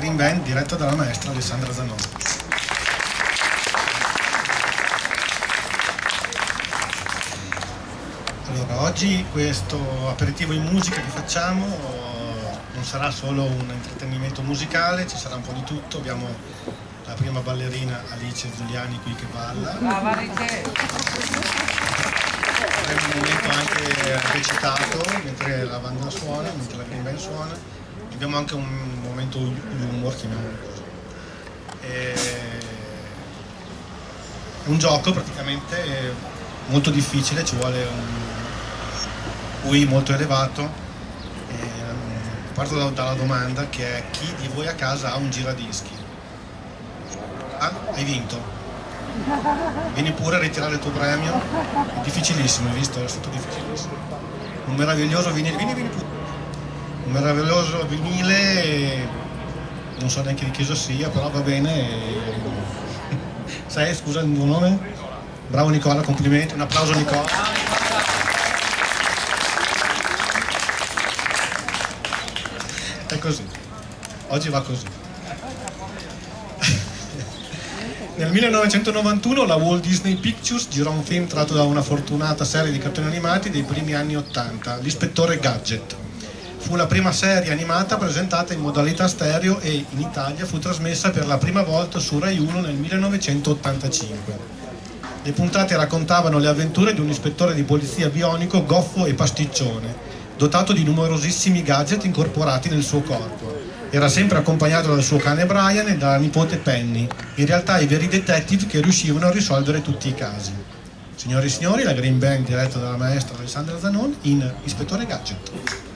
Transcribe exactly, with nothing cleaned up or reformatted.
Green Band diretta dalla maestra Alessandra Zanon. Allora, oggi questo aperitivo in musica che facciamo non sarà solo un intrattenimento musicale, ci sarà un po' di tutto. Abbiamo la prima ballerina Alice Giuliani qui che balla. Brava Alice! Avremo un momento anche recitato mentre la banda suona, mentre la Green Band suona. Abbiamo anche un momento humor, chiamiamolo così. È un gioco praticamente molto difficile, ci vuole un U I molto elevato. E parto da, dalla domanda che è: chi di voi a casa ha un giradischi? Ah, hai vinto. Vieni pure a ritirare il tuo premio. È difficilissimo, hai visto? È stato difficilissimo. Un meraviglioso vinile, vieni, vieni pure. Un meraviglioso vinile, non so neanche di che esso sia, però va bene. Sai, scusa il tuo nome? Bravo Nicola, complimenti, un applauso a Nicola. È così, oggi va così. Nel millenovecentonovantuno la Walt Disney Pictures girò un film tratto da una fortunata serie di cartoni animati dei primi anni ottanta, L'Ispettore Gadget. Fu la prima serie animata presentata in modalità stereo e in Italia fu trasmessa per la prima volta su Rai uno nel millenovecentottantacinque. Le puntate raccontavano le avventure di un ispettore di polizia bionico, goffo e pasticcione, dotato di numerosissimi gadget incorporati nel suo corpo. Era sempre accompagnato dal suo cane Brian e dalla nipote Penny, in realtà i veri detective che riuscivano a risolvere tutti i casi. Signore e signori, la Green Band diretta dalla maestra Alessandra Zanon in Ispettore Gadget.